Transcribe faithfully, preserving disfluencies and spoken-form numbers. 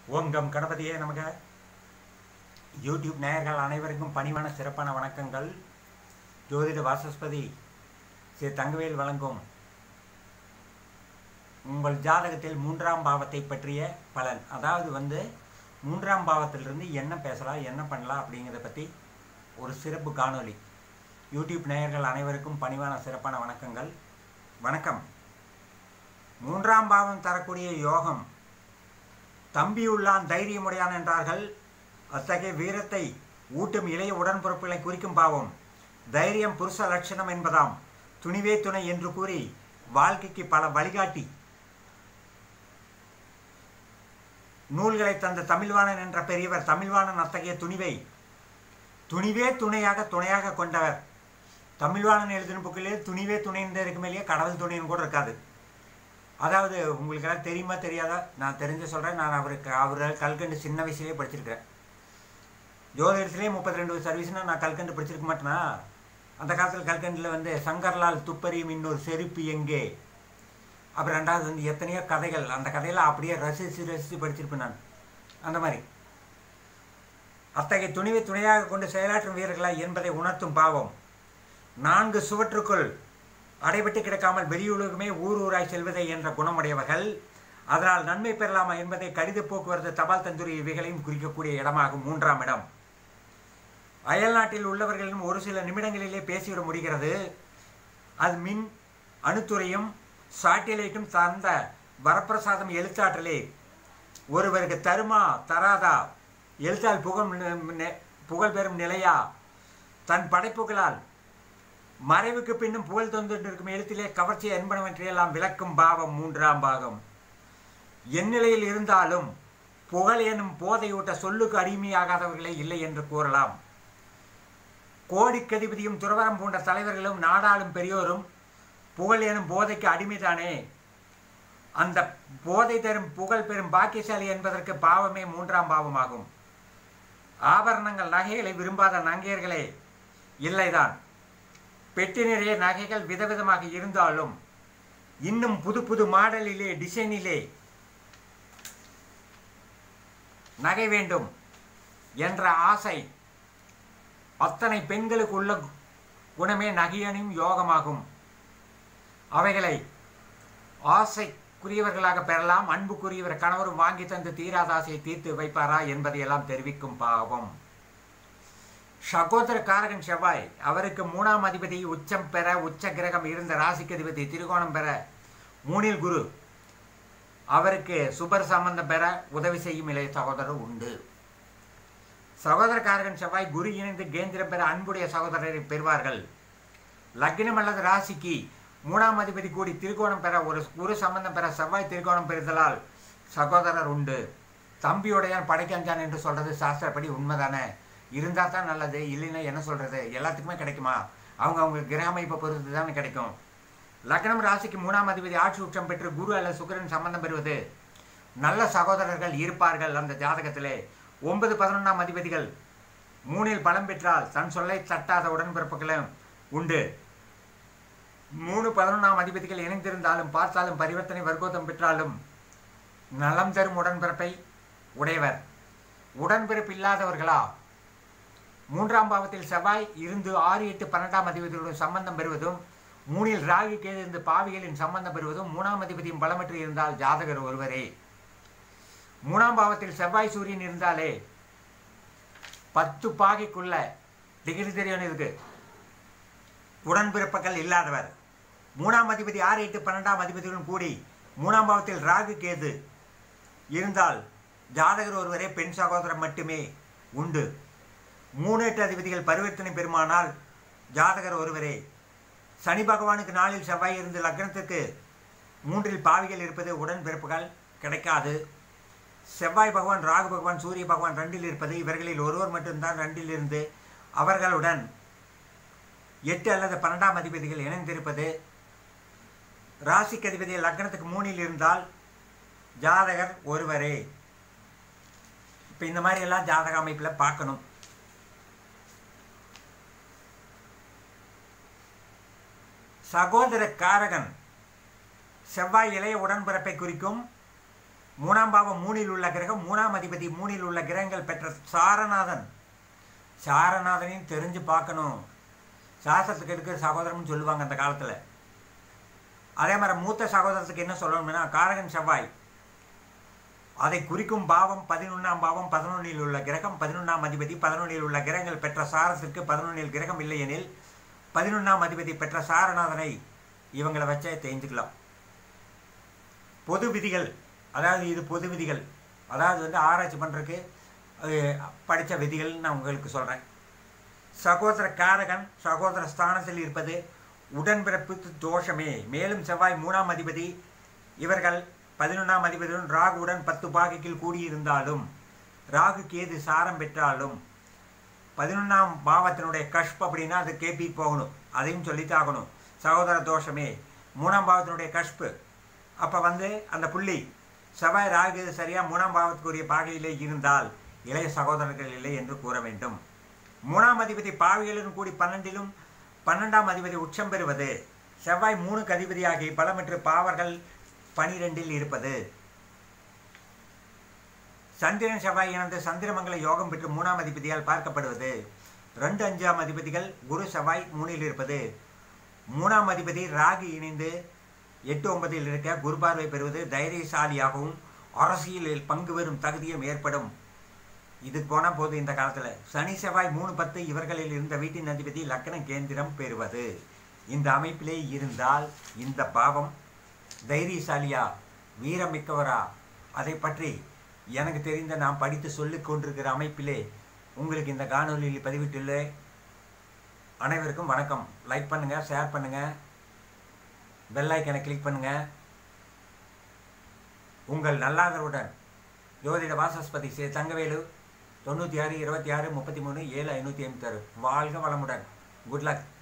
ஓம் come கணபதியே நமக. YouTube நேயர்கள் அனைவருக்கும் பணிவான சிறப்பான வணக்கங்கள். ஜோதிட வாசஸ்பதி ஸ்ரீ தங்கவேல் வழங்கும் உங்கள் ஜாதகத்தில் மூன்றாம் பாவத்தை பற்றிய பலன், அதாவது வந்து மூன்றாம் பாவத்திலிருந்து என்ன பேசலாம், என்ன பண்ணலாம் அப்படிங்கிறத பற்றி ஒரு சிறப்பு காணொளி. யூடியூப் நேயர்கள் அனைவருக்கும் பணிவான சிறப்பான வணக்கங்கள். வணக்கம். மூன்றாம் பாவம் தரக்கூடிய யோகம் தம்பியுள்ளான் தைரியமுடையான் என்றார்கள். அத்தகைய வீரத்தை ஊட்டும் இளைய உடன்பிறப்புகளை குறிக்கும் பாவம். தைரியம் புருஷ லட்சணம் என்பதாம். துணிவே துணை என்று கூறி வாழ்க்கைக்கு பல வழிகாட்டி நூல்களை தந்த தமிழ்வாணன் என்ற பெரியவர். தமிழ்வாணன் அத்தகைய துணிவை துணிவே துணையாக துணையாக கொண்டவர். தமிழ்வாணன் எழுதின புக்கிலே துணிவே துணைன்னு இருக்குமேலேயே கடவுள் துணைன்னு கூட இருக்காது. அதாவது உங்களுக்கெல்லாம் தெரியுமா தெரியாதா, நான் தெரிஞ்ச சொல்கிறேன். நான் அவருக்கு அவர் கல்கண்டு சின்ன வயசுலேயே படிச்சிருக்கிறேன். ஜோதிடத்துலேயே முப்பத்தி ரெண்டு சர்வீஸ்னால் நான் கல்கண்டு படிச்சிருக்க மாட்டேனா? அந்த காலத்தில் கல்கண்டில் வந்து சங்கர்லால் துப்பறியும் இன்னொரு செருப்பு எங்கே, அப்புறம் ரெண்டாவது வந்து எத்தனையோ கதைகள், அந்த கதையெல்லாம் அப்படியே ரசித்து ரசித்து படிச்சிருப்பேன் நான். அந்த மாதிரி அத்தகைய துணிவை துணையாக கொண்டு செயலாற்றும் வீரர்களா என்பதை உணர்த்தும் பாவம். நான்கு சுவற்றுக்குள் அடைபட்டு கிடக்காமல் வெளியுலகமே ஊர் ஊராய் செல்வதை என்ற குணமுடையவர்கள். அதனால் நன்மை பெறலாமா என்பதை கடித போக்குவரத்து, தபால் தந்துரி இவைகளையும் குறிக்கக்கூடிய இடமாகும் மூன்றாம் இடம். அயல்நாட்டில் உள்ளவர்களிடம் ஒரு சில நிமிடங்களிலே பேசிவிட முடிகிறது. அது மின் அணுத்துறையும் சாட்டிலைட்டும் சார்ந்த வரப்பிரசாதம் எழுத்தாற்றலே. ஒருவருக்கு தருமா தராதா, எழுத்தால் புகழ் புகழ் பெறும் நிலையா, தன் படைப்புகளால் மறைவுக்கு பின்னும் புகழ் தந்துருக்கும் எழுத்திலே கவர்ச்சி என்பனவற்றையெல்லாம் விளக்கும் பாவம் மூன்றாம் பாகம். எந்நிலையில் இருந்தாலும் புகழ் எனும் போதையூட்ட சொல்லுக்கு அடிமையாகாதவர்களே இல்லை என்று கூறலாம். கோடிக்கதிபதியும் துறவரம் போன்ற தலைவர்களும் நாடாளும் பெரியோரும் புகழ் எனும் போதைக்கு அடிமைதானே. அந்த போதை தரும் புகழ் பெறும் பாக்கியசாலி என்பதற்கு பாவமே மூன்றாம் பாவமாகும். ஆபரணங்கள் நகைகளை விரும்பாத நங்கையர்களே இல்லைதான். பெட்டி நிறைய நகைகள் விதவிதமாக இருந்தாலும் இன்னும் புது புது மாடலிலே டிசைனிலே நகை வேண்டும் என்ற ஆசை அத்தனை பெண்களுக்கு உள்ள குணமே நகையணியும் யோகமாகும். அவைகளை ஆசைக்குரியவர்களாக பெறலாம். அன்புக்குரியவர் கணவரும் வாங்கி தந்து தீராத ஆசையை தீர்த்து வைப்பாரா என்பதையெல்லாம் தெரிவிக்கும் பாவம். சகோதர காரகன் செவ்வாய், அவருக்கு மூணாம் அதிபதி உச்சம் பெற உச்ச கிரகம் இருந்த ராசிக்கு அதிபதி திருகோணம் பெற மூணில் குரு, அவருக்கு சுபர் சம்பந்தம் பெற உதவி செய்யும் இளைய சகோதரர் உண்டு. சகோதர காரகன் செவ்வாய் குரு இணைந்து கேந்திரம் பெற அன்புடைய சகோதரரை பெறுவார்கள். லக்னம் அல்லது ராசிக்கு மூணாம் அதிபதி கூடி திருகோணம் பெற ஒரு குரு சம்பந்தம் பெற செவ்வாய் திருகோணம் பெறுதலால் சகோதரர் உண்டு. தம்பியுடையான் படைக்கஞ்சான் என்று சொல்றது சாஸ்திரப்படி உண்மைதானே? இருந்தால் தான் நல்லது, இல்லைன்னா என்ன சொல்கிறது? எல்லாத்துக்குமே கிடைக்குமா? அவங்க அவங்க கிரக அமைப்பை பொறுத்து தானே கிடைக்கும். லக்னம் ராசிக்கு மூணாம் அதிபதி ஆட்சி உச்சம் பெற்று குரு அல்லது சுக்கிரன் சம்பந்தம் பெறுவது நல்ல சகோதரர்கள் இருப்பார்கள் அந்த ஜாதகத்திலே. ஒன்பது பதினொன்றாம் அதிபதிகள் மூணில் பலம் பெற்றால் தன் சொல்லை தட்டாத உடன்பிறப்புகளும் உண்டு. மூணு பதினொன்றாம் அதிபதிகள் இணைந்திருந்தாலும் பார்த்தாலும் பரிவர்த்தனை வர்க்கோத்தம் பெற்றாலும் நலம் தரும் உடன்பிறப்பை உடையவர். உடன்பிறப்பு இல்லாதவர்களா? மூன்றாம் பாவத்தில் செவ்வாய் இருந்து ஆறு எட்டு பன்னெண்டாம் அதிபதிகளுடன் சம்பந்தம் பெறுவதும் மூணில் ராகு கேது இருந்து பாவிகளின் சம்பந்தம் பெறுவதும் மூணாம் அதிபதியும் பலமற்று இருந்தால் ஜாதகர் ஒருவரே. மூணாம் பாவத்தில் செவ்வாய் சூரியன் இருந்தாலே பத்து பாகைக்குள்ள டிகிரி தெரியும் இருக்கு உடன்பிறப்புகள் இல்லாதவர். மூணாம் அதிபதி ஆறு எட்டு பன்னெண்டாம் அதிபதிகளுடன் கூடி மூணாம் பாவத்தில் ராகு கேது இருந்தால் ஜாதகர் ஒருவரே, பெண் சகோதரர் மட்டுமே உண்டு. மூணு எட்டு அதிபதிகள் பரிவர்த்தனை பெருமானால் ஜாதகர் ஒருவரே. சனி பகவானுக்கு நாளில் செவ்வாய் இருந்து லக்னத்துக்கு மூன்றில் பாவிகள் இருப்பது உடன்பிறப்புகள் கிடைக்காது. செவ்வாய் பகவான், ராகு பகவான், சூரிய பகவான் ரெண்டில் இருப்பது, இவர்களில் ஒருவர் மட்டும்தான் ரெண்டில் இருந்து அவர்களுடன் எட்டு அல்லது பன்னெண்டாம் அதிபதிகள் இணைந்திருப்பது. ராசிக்கு அதிபதி லக்னத்துக்கு மூணில் இருந்தால் ஜாதகர் ஒருவரே. இப்போ இந்த மாதிரி எல்லாம் ஜாதக அமைப்பில் பார்க்கணும். சகோதர காரகன் செவ்வாய் இளைய உடன்பிறப்பை குறிக்கும். மூணாம் பாவம் மூணில் உள்ள கிரகம், மூணாம் அதிபதி மூணில் உள்ள கிரகங்கள் பெற்ற சாரநாதன். சாரநாதனையும் தெரிஞ்சு பார்க்கணும். சாஸ்திரத்துக்கு எடுக்கிற சகோதரம்னு சொல்லுவாங்க அந்த காலத்தில். அதே மாதிரி மூத்த சகோதரத்துக்கு என்ன சொல்லணும்னா காரகன் செவ்வாய். அதை குறிக்கும் பாவம் பதினொன்றாம் பாவம், பதினொன்றில் உள்ள கிரகம், பதினொன்றாம் அதிபதி, பதினொன்றில் உள்ள கிரகங்கள் பெற்ற சாரத்திற்கு பதினொன்றில் கிரகம் இல்லை எனில் பதினொன்றாம் அதிபதி பெற்ற சாரநாதனை இவங்களை வச்சே தெரிஞ்சுக்கலாம். பொது விதிகள், அதாவது இது பொது விதிகள், அதாவது வந்து ஆராய்ச்சி பண்ணுறதுக்கு படித்த விதிகள் நான் உங்களுக்கு சொல்கிறேன். சகோதர காரகன் சகோதர ஸ்தானத்தில் இருப்பது உடன்பிறப்பு தோஷமே. மேலும் செவ்வாய் மூணாம் அதிபதி இவர்கள் பதினொன்றாம் அதிபதியுடன் ராகுவுடன் பத்து பாகைக்கில் கூடியிருந்தாலும், ராகு கேது சாரம் பெற்றாலும், பதினொன்றாம் பாவத்தினுடைய கஷ்ப் அப்படின்னா அது கேபி போகணும், அதையும் சொல்லித்தாகணும். சகோதர தோஷமே மூணாம் பாவத்தினுடைய கஷ்பு. அப்போ வந்து அந்த புள்ளி செவ்வாய் ராகு சரியாக மூணாம் பாவத்துக்குரிய பாகையிலே இருந்தால் இளைய சகோதரர்கள் இல்லை என்று கூற வேண்டும். மூணாம் அதிபதி பாவிகளுடன் கூடி பன்னெண்டிலும், பன்னெண்டாம் அதிபதி உச்சம் பெறுவது, செவ்வாய் மூணுக்கு அதிபதியாகி பலமற்று பாவர்கள் பனிரெண்டில் இருப்பது, சந்திரன் செவ்வாய் இணைந்து சந்திரமங்கல யோகம் பெற்று மூணாம் அதிபதியால் பார்க்கப்படுவது, ரெண்டு அஞ்சாம் அதிபதிகள் குரு செவ்வாய் மூணில் இருப்பது, மூணாம் அதிபதி ராகு இணைந்து எட்டு ஒன்பதில் இருக்க குரு பார்வை பெறுவது, தைரியசாலியாகவும் அரசியலில் பங்கு பெறும் தகுதியும் ஏற்படும். இதுக்கு போனால் போது இந்த காலத்தில் சனி செவ்வாய் மூணு பத்து இவர்களில் இருந்த வீட்டின் அதிபதி லக்ன கேந்திரம் பெறுவது. இந்த அமைப்பிலே இருந்தால் இந்த பாவம் தைரியசாலியா வீரமிக்கவரா அதை பற்றி எனக்கு தெரிந்த நான் படித்து சொல்லிக் கொண்டிருக்கிற அமைப்பிலே உங்களுக்கு இந்த காணொலியில் பதிவிட்டுள்ள அனைவருக்கும் வணக்கம். லைக் பண்ணுங்கள், ஷேர் பண்ணுங்கள், பெல் ஐக்கனை கிளிக் பண்ணுங்கள். உங்கள் நல்லாதருடன் ஜோதிட வாசஸ்பதி சே தங்கவேலு தொண்ணூற்றி ஆறு இருபத்தி ஆறு முப்பத்தி மூணு ஏழு ஐநூற்றி ஐம்பத்தாறு. வாழ்க வளமுடன். Good luck.